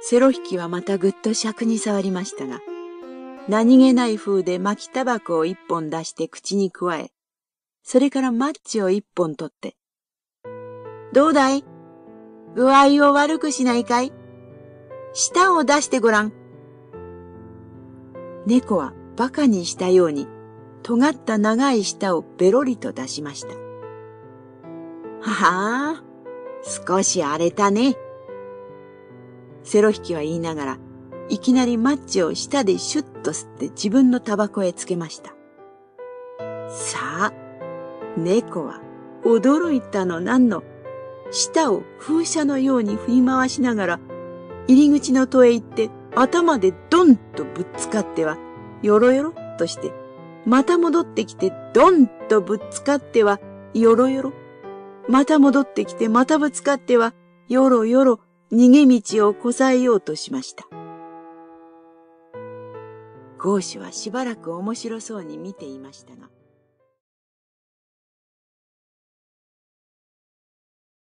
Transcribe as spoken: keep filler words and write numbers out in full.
セロ引きはまたぐっと尺に触りましたが、何気ない風で巻きタバコを一本出して口に加え、それからマッチを一本取って、どうだい？具合を悪くしないかい？舌を出してごらん。猫はバカにしたように、尖った長い舌をベロリと出しました。ははー、少し荒れたね。セロ引きは言いながら、いきなりマッチを舌でシュッと吸って自分のタバコへつけました。さあ、猫は驚いたのなんの、舌を風車のように振り回しながら、入り口の戸へ行って頭でドンとぶっつかっては、よろよろっとして、また戻ってきてドンとぶっつかっては、よろよろ。また戻ってきてまたぶつかっては、よろよろ逃げ道をこさえようとしました。ゴーシュはしばらく面白そうに見ていましたが、